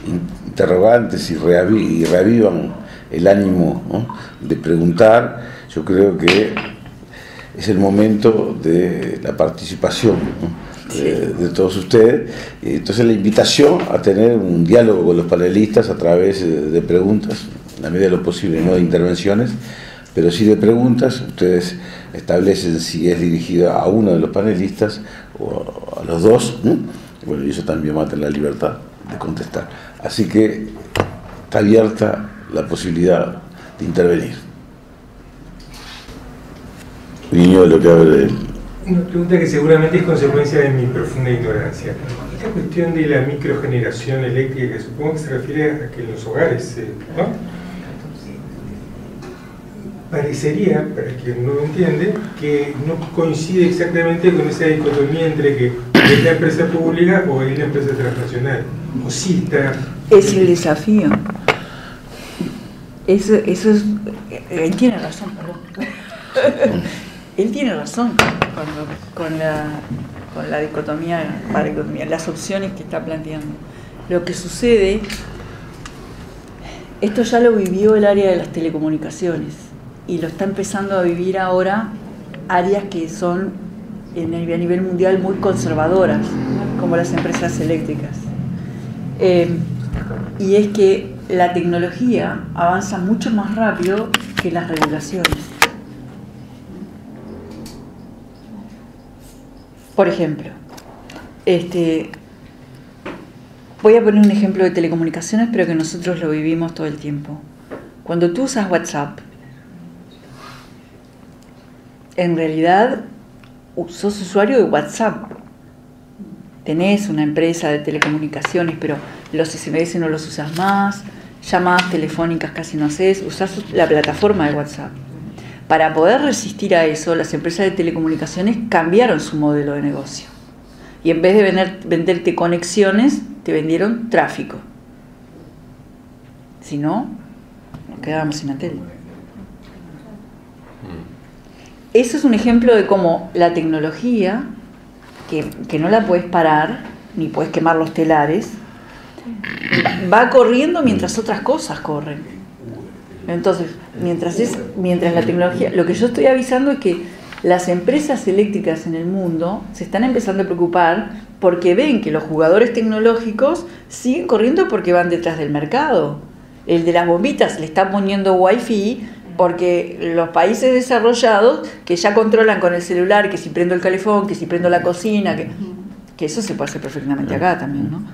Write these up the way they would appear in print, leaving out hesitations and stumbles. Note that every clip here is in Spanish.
interrogantes y reavivan el ánimo, ¿no?, de preguntar. Yo creo que es el momento de la participación, ¿no?, de todos ustedes. Entonces la invitación a tener un diálogo con los panelistas a través de preguntas, en la medida de lo posible, no de intervenciones, pero sí de preguntas. Ustedes establecen si es dirigido a uno de los panelistas o a los dos, ¿no? Bueno, y eso también va a tener la libertad de contestar. Así que está abierta la posibilidad de intervenir. Niño, lo que hable de él. Una pregunta que seguramente es consecuencia de mi profunda ignorancia. Esta cuestión de la microgeneración eléctrica, que supongo que se refiere a que en los hogares, ¿no?, parecería, para quien no lo entiende, que no coincide exactamente con esa dicotomía entre que es la empresa pública o es la empresa transnacional. O sí está... Es el desafío. Eso es... Él tiene razón, perdón. Él tiene razón con la dicotomía, las opciones que está planteando. Lo que sucede, esto ya lo vivió el área de las telecomunicaciones y lo está empezando a vivir ahora áreas que son a nivel mundial muy conservadoras, como las empresas eléctricas. Y es que la tecnología avanza mucho más rápido que las regulaciones. Por ejemplo, voy a poner un ejemplo de telecomunicaciones, pero que nosotros lo vivimos todo el tiempo. Cuando tú usas WhatsApp, en realidad sos usuario de WhatsApp. Tenés una empresa de telecomunicaciones, pero los SMS no los usas más, llamadas telefónicas casi no haces, usás la plataforma de WhatsApp. Para poder resistir a eso, las empresas de telecomunicaciones cambiaron su modelo de negocio. Y en vez de venderte conexiones, te vendieron tráfico. Si no, nos quedábamos sin la tele. Eso es un ejemplo de cómo la tecnología, que no la puedes parar, ni puedes quemar los telares, va corriendo mientras otras cosas corren. Entonces, mientras la tecnología... Lo que yo estoy avisando es que las empresas eléctricas en el mundo se están empezando a preocupar porque ven que los jugadores tecnológicos siguen corriendo porque van detrás del mercado. El de las bombitas le está poniendo wifi porque los países desarrollados que ya controlan con el celular, que si prendo el calefón, que si prendo la cocina, que eso se puede hacer perfectamente acá también, ¿no?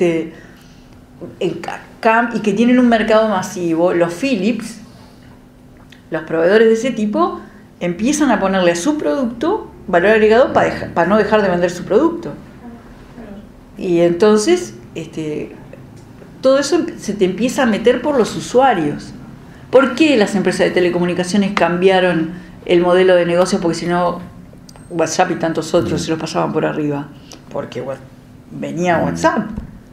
Y que tienen un mercado masivo, los Philips, los proveedores de ese tipo, empiezan a ponerle a su producto valor agregado para no dejar de vender su producto. Y entonces todo eso se te empieza a meter por los usuarios. ¿Por qué las empresas de telecomunicaciones cambiaron el modelo de negocio? Porque si no, WhatsApp y tantos otros se los pasaban por arriba. Porque venía WhatsApp.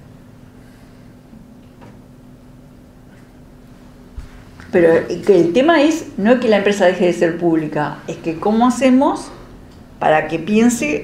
Pero el tema es, no es que la empresa deje de ser pública, es que cómo hacemos para que piense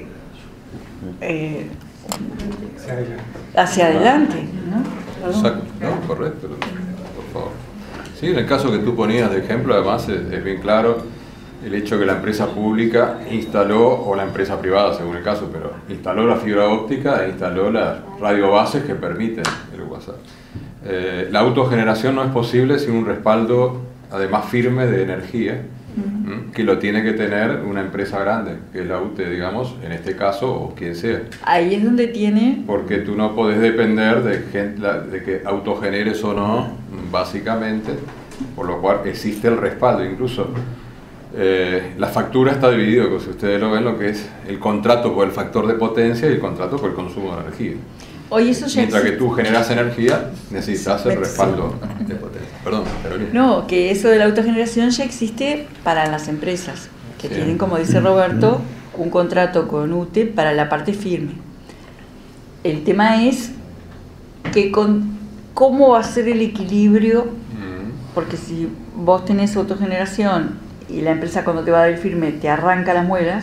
hacia adelante, ¿no? Exacto, no, correcto, por favor. Sí, en el caso que tú ponías de ejemplo, además es bien claro el hecho que la empresa pública instaló, o la empresa privada según el caso, pero instaló la fibra óptica e instaló las radiobases que permiten el WhatsApp. La autogeneración no es posible sin un respaldo, además firme, de energía, que lo tiene que tener una empresa grande, que es la UTE, digamos, en este caso, o quien sea. Ahí es donde tiene... Porque tú no podés depender de que autogeneres o no, básicamente, por lo cual existe el respaldo. Incluso la factura está dividida, si ustedes lo ven, lo que es el contrato por el factor de potencia y el contrato por el consumo de energía. Hoy eso ya Mientras existe. que tú generas energía, necesitas el respaldo de potencia. Perdón, Carolina. No, que eso de la autogeneración ya existe para las empresas, que tienen, como dice Roberto, un contrato con UTE para la parte firme. El tema es que cómo va a ser el equilibrio, porque si vos tenés autogeneración y la empresa cuando te va a dar el firme te arranca las muelas,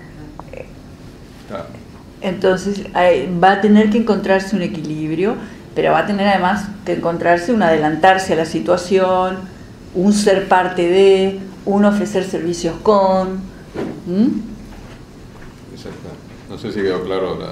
entonces va a tener que encontrarse un equilibrio, pero va a tener además que encontrarse un adelantarse a la situación, un ser parte de, un ofrecer servicios con. Exacto. No sé si quedó claro la...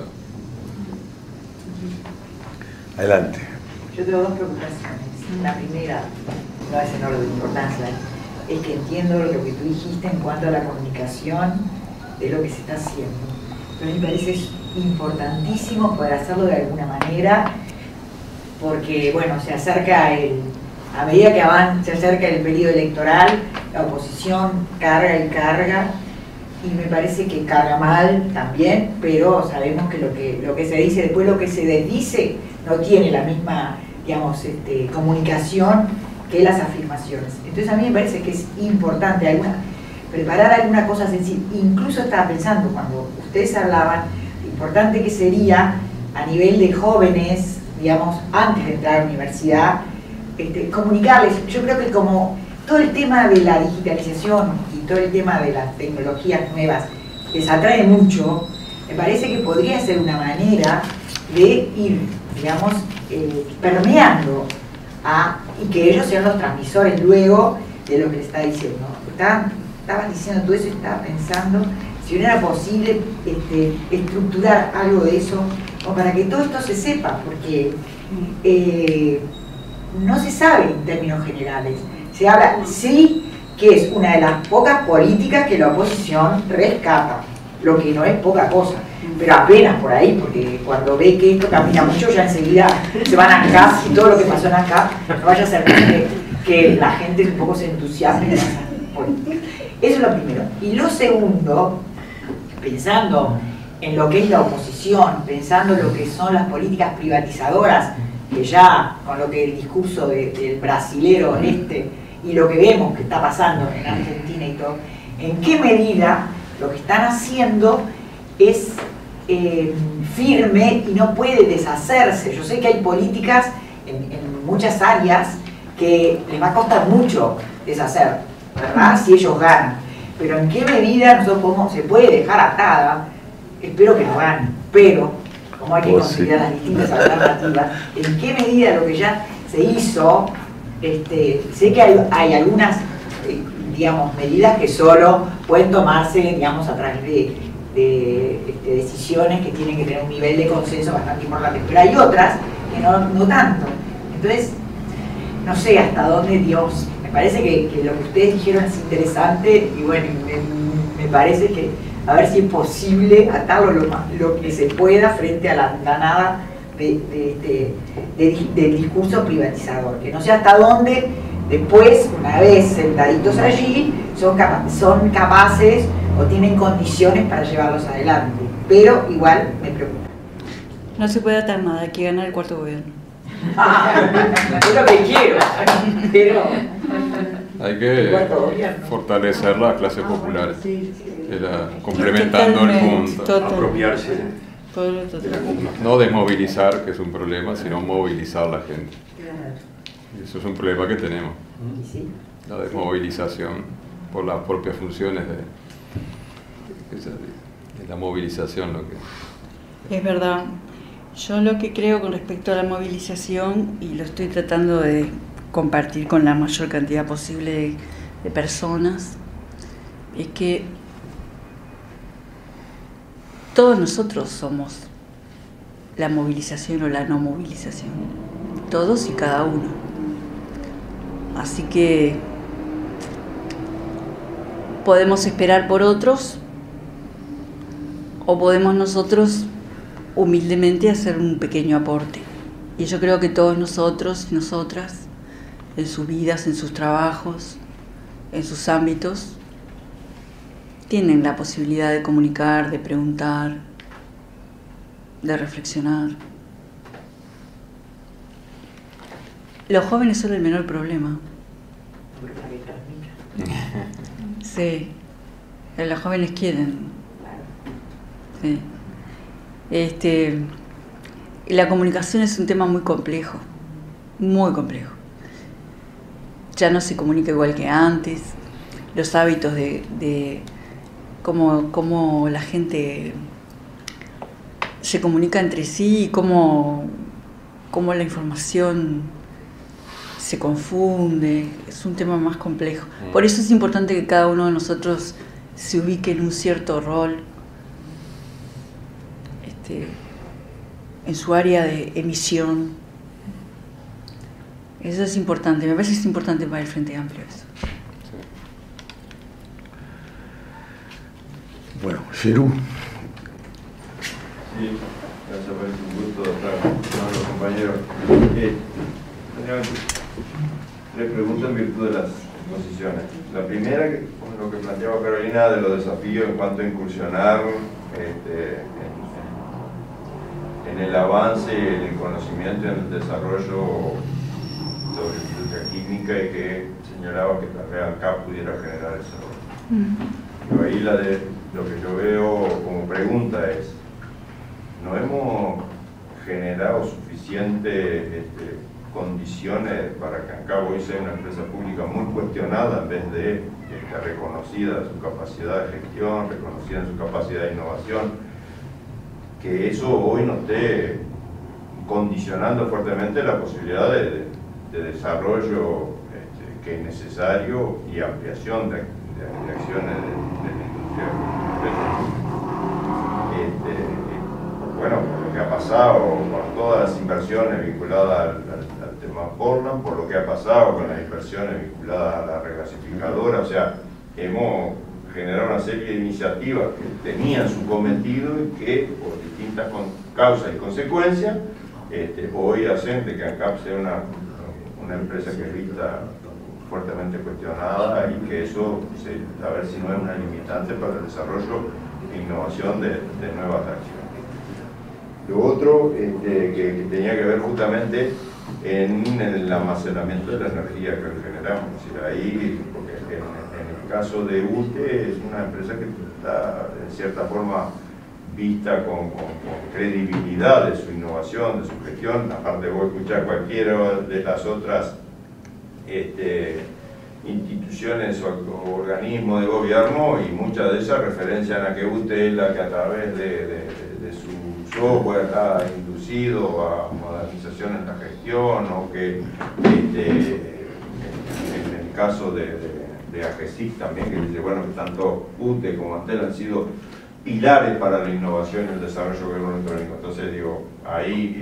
Adelante. Yo tengo dos preocupaciones. La primera, no es en orden de importancia, es que entiendo lo que tú dijiste en cuanto a la comunicación de lo que se está haciendo. Pero me parece importantísimo poder hacerlo de alguna manera, porque, bueno, se acerca a medida que se acerca el periodo electoral, la oposición carga y carga, y me parece que carga mal también, pero sabemos que lo que se dice, después lo que se desdice, no tiene la misma, digamos, comunicación que las afirmaciones. Entonces a mí me parece que es importante preparar alguna cosa sencilla. Incluso estaba pensando, cuando ustedes hablaban, lo importante que sería a nivel de jóvenes, digamos, antes de entrar a la universidad, comunicarles. Yo creo que como todo el tema de la digitalización y todo el tema de las tecnologías nuevas les atrae mucho, me parece que podría ser una manera de ir, digamos, permeando y que ellos sean los transmisores luego de lo que le está diciendo. Estabas diciendo todo eso y estaba pensando si no era posible estructurar algo de eso, o para que todo esto se sepa, porque no se sabe en términos generales. Se habla, sí, que es una de las pocas políticas que la oposición rescata, lo que no es poca cosa, pero apenas por ahí, porque cuando ve que esto camina mucho, ya enseguida se van a acá, y todo lo que pasó en acá, no vaya a ser que la gente un poco se entusiasme. Eso es lo primero. Y lo segundo, pensando en lo que es la oposición, pensando en lo que son las políticas privatizadoras, que ya con lo que el discurso del brasilero y lo que vemos que está pasando en Argentina y todo, ¿en qué medida lo que están haciendo es firme y no puede deshacerse? Yo sé que hay políticas en muchas áreas que les va a costar mucho deshacer, ¿verdad? Si ellos ganan. Pero ¿en qué medida se puede dejar atada? Espero que lo ganen, pero como hay que considerar las distintas alternativas, ¿en qué medida lo que ya se hizo? Sé que hay algunas, digamos, medidas que solo pueden tomarse, digamos, a través de decisiones que tienen que tener un nivel de consenso bastante importante, pero hay otras que no tanto. Entonces, no sé hasta dónde, Dios, me parece que lo que ustedes dijeron es interesante, y bueno, me parece que a ver si es posible atarlo lo que se pueda frente a la andanada del discurso privatizador, que no sé hasta dónde después, una vez sentaditos allí, son capaces o tienen condiciones para llevarlos adelante, pero igual me preocupa. No se puede atar nada, hay que ganar el cuarto gobierno. Es lo que quiero, pero hay que fortalecer las clases populares, complementando el punto. Apropiarse. No desmovilizar, que es un problema, sino movilizar a la gente. Eso es un problema que tenemos. La desmovilización por las propias funciones de la movilización. Es verdad. Yo lo que creo con respecto a la movilización, y lo estoy tratando de compartir con la mayor cantidad posible de personas, es que todos nosotros somos la movilización o la no movilización, todos y cada uno. Así que podemos esperar por otros o podemos nosotros humildemente hacer un pequeño aporte. Y yo creo que todos nosotros y nosotras, en sus vidas, en sus trabajos, en sus ámbitos, tienen la posibilidad de comunicar, de preguntar, de reflexionar. Los jóvenes son el menor problema. Sí, los jóvenes quieren. Sí. La comunicación es un tema muy complejo, muy complejo. Ya no se comunica igual que antes. Los hábitos de cómo la gente se comunica entre sí y cómo cómo la información se confunde, es un tema más complejo. Por eso es importante que cada uno de nosotros se ubique en un cierto rol, en su área de emisión. Eso es importante, me parece que es importante para el Frente Amplio eso. Bueno, Sherú. Sí, gracias, parece un gusto estar con los compañeros. Tenía tres preguntas en virtud de las exposiciones. La primera, lo que planteaba Carolina de los desafíos en cuanto a incursionar en el avance, en el conocimiento y en el desarrollo sobre industria química, y que señalaba que tal vez acá pudiera generar ese rol. Pero ahí lo que yo veo como pregunta es: ¿no hemos generado suficientes condiciones para que ANCAP hoy sea una empresa pública muy cuestionada, en vez de reconocida su capacidad de gestión, reconocida en su capacidad de innovación? Que eso hoy nos esté condicionando fuertemente la posibilidad de desarrollo que es necesario, y ampliación de acciones de la industria. Bueno, por lo que ha pasado con todas las inversiones vinculadas al tema Portland, por lo que ha pasado con las inversiones vinculadas a la regasificadora, o sea, hemos generado una serie de iniciativas que tenían su cometido y que, por distintas causas y consecuencias, hoy hacen de que ANCAP sea una empresa que es vista fuertemente cuestionada, y que eso, a ver si no es una limitante para el desarrollo e innovación de nuevas acciones. Lo otro que tenía que ver justamente en el almacenamiento de la energía que generamos. Es decir, ahí, porque en el caso de UTE es una empresa que está en cierta forma vista con credibilidad de su innovación, de su gestión. Aparte, vos escuchás cualquiera de las otras instituciones o organismos de gobierno, y muchas de ellas referencian a que UTE es la que a través de su software ha inducido a modernización en la gestión, o que en el caso de AGESIC también, que dice, bueno, que tanto UTE como Antel han sido pilares para la innovación y el desarrollo del gobierno electrónico. Entonces digo, ahí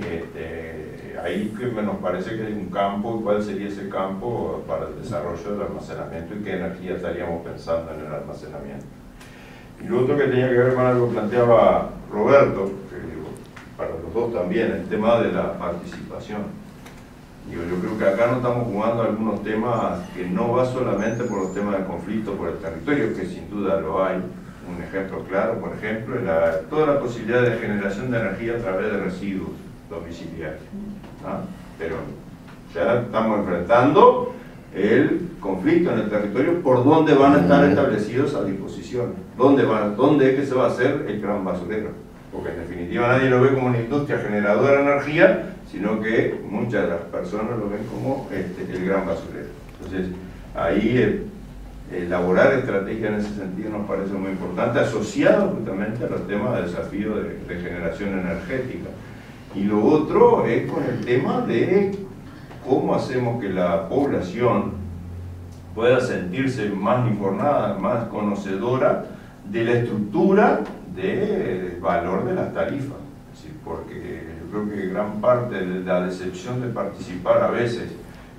que nos parece que hay un campo. ¿Cuál sería ese campo para el desarrollo del almacenamiento, y qué energía estaríamos pensando en el almacenamiento? Y lo otro que tenía que ver con algo que planteaba Roberto, que digo, para los dos también, el tema de la participación. Digo, yo creo que acá no estamos jugando algunos temas que no va solamente por los temas de conflicto por el territorio, que sin duda lo hay. Un ejemplo claro, por ejemplo, toda la posibilidad de generación de energía a través de residuos domiciliarios. ¿Ah? Pero ya estamos enfrentando el conflicto en el territorio por dónde van a estar establecidos a disposición, dónde es que se va a hacer el gran basurero, porque en definitiva nadie lo ve como una industria generadora de energía, sino que muchas de las personas lo ven como el gran basurero. Entonces ahí elaborar estrategias en ese sentido nos parece muy importante, asociado justamente a los temas de desafío de generación energética. Y lo otro es con el tema de cómo hacemos que la población pueda sentirse más informada, más conocedora de la estructura del valor de las tarifas. Es decir, porque yo creo que gran parte de la decepción de participar a veces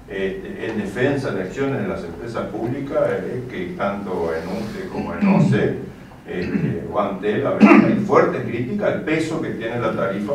en defensa de acciones de las empresas públicas es que tanto en UTE como en OCE o Antel hay fuerte crítica al peso que tiene la tarifa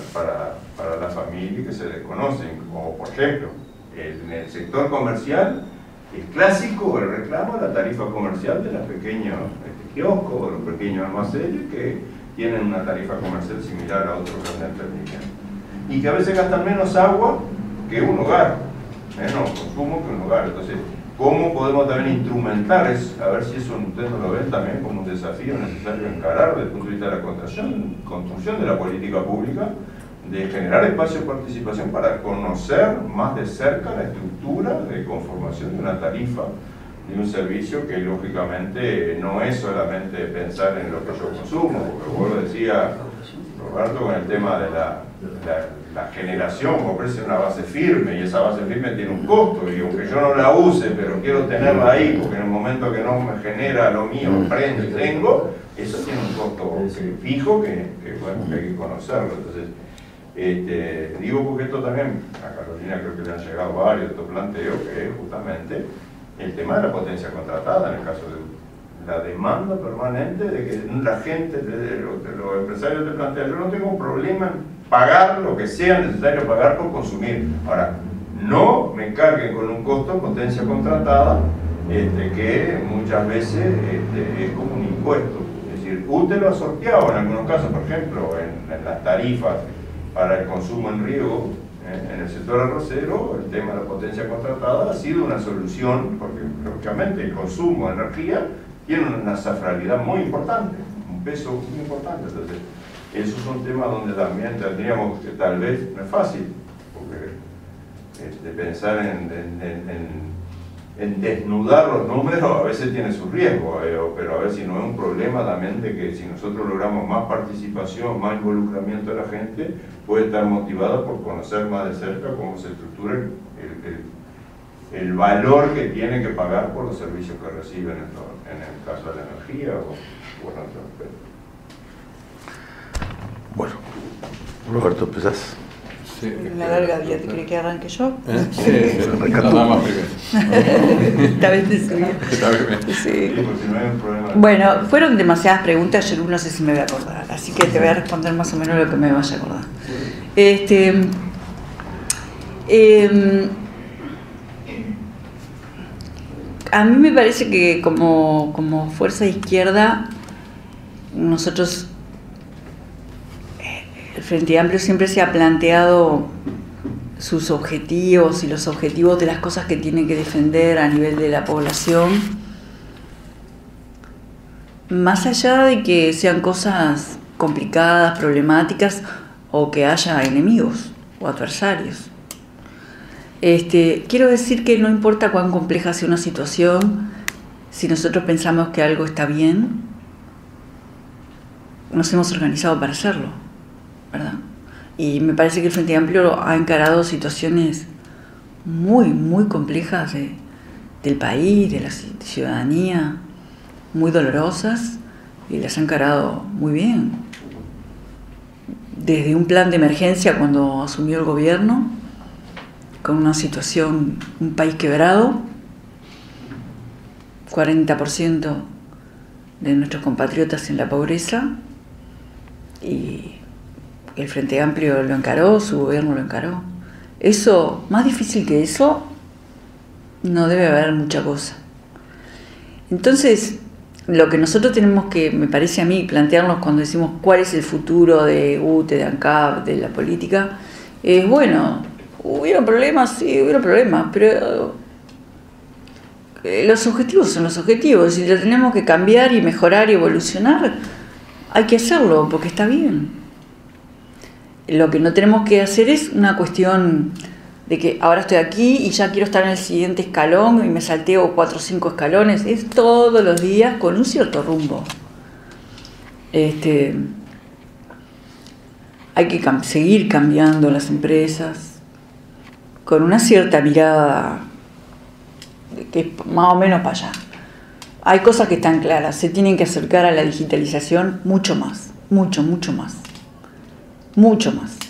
para la familia, y que se desconocen. Como por ejemplo, en el sector comercial es clásico el reclamo a la tarifa comercial de los pequeños kioscos o los pequeños almacenes, que tienen una tarifa comercial similar a otros grandes emprendimientos, y que a veces gastan menos agua que un hogar, menos consumo que un hogar. Entonces, ¿cómo podemos también instrumentar eso? A ver si eso ustedes no lo ven también como un desafío necesario encarar desde el punto de vista de la construcción de la política pública, de generar espacio de participación para conocer más de cerca la estructura de conformación de una tarifa de un servicio que lógicamente no es solamente pensar en lo que yo consumo, porque vos lo decía Roberto, con el tema de la generación, ofrece una base firme y esa base firme tiene un costo y aunque yo no la use, pero quiero tenerla ahí porque en el momento que no me genera lo mío, prendo y tengo, eso tiene un costo fijo que bueno, que hay que conocerlo. Entonces, digo porque esto también, a Carolina creo que le han llegado varios de estos planteos, que es justamente el tema de la potencia contratada en el caso de la demanda permanente de que la gente, los empresarios te plantean, yo no tengo problema en pagar lo que sea necesario pagar por consumir. Ahora, no me carguen con un costo de potencia contratada que muchas veces es como un impuesto. Es decir, usted lo ha sorteado en algunos casos, por ejemplo, en las tarifas para el consumo en riego, en el sector arrocero, el tema de la potencia contratada ha sido una solución, porque lógicamente el consumo de energía tiene una safralidad muy importante, un peso muy importante. Entonces, esos son temas donde también tendríamos que, tal vez, no es fácil, porque pensar en desnudar los números a veces tiene su riesgo, pero a ver si no es un problema también de que si nosotros logramos más participación, más involucramiento de la gente, puede estar motivada por conocer más de cerca cómo se estructura el valor que tiene que pagar por los servicios que reciben en el caso de la energía o en otro aspecto. Bueno, Roberto, ¿empezás? Sí, La larga vida, ¿te crees que arranque yo? Sí, nada más primero. Esta vez te subí. Sí. Sí, porque si no hay un problema. Bueno, fueron demasiadas preguntas, yo no sé si me voy a acordar, así que te voy a responder más o menos lo que me vaya a acordar. A mí me parece que como fuerza izquierda, nosotros, el Frente Amplio siempre se ha planteado sus objetivos y los objetivos de las cosas que tiene que defender a nivel de la población, más allá de que sean cosas complicadas, problemáticas o que haya enemigos o adversarios. Quiero decir que no importa cuán compleja sea una situación, si nosotros pensamos que algo está bien, nos hemos organizado para hacerlo, ¿verdad? Y me parece que el Frente Amplio ha encarado situaciones muy, muy complejas del país, de la ciudadanía, muy dolorosas, y las ha encarado muy bien. Desde un plan de emergencia cuando asumió el gobierno, con una situación, un país quebrado, 40% de nuestros compatriotas en la pobreza, y el Frente Amplio lo encaró, su gobierno lo encaró. Eso, más difícil que eso, no debe haber mucha cosa. Entonces, lo que nosotros tenemos que, me parece a mí, plantearnos cuando decimos cuál es el futuro de UTE, de ANCAP, de la política, es bueno. ¿Hubieron problemas? Sí, hubieron problemas, pero los objetivos son los objetivos. Si lo tenemos que cambiar y mejorar y evolucionar, hay que hacerlo porque está bien. Lo que no tenemos que hacer es una cuestión de que ahora estoy aquí y ya quiero estar en el siguiente escalón y me salteo 4 o 5 escalones. Es todos los días con un cierto rumbo. Hay que seguir cambiando las empresas con una cierta mirada que es más o menos para allá. Hay cosas que están claras, se tienen que acercar a la digitalización mucho más, mucho más.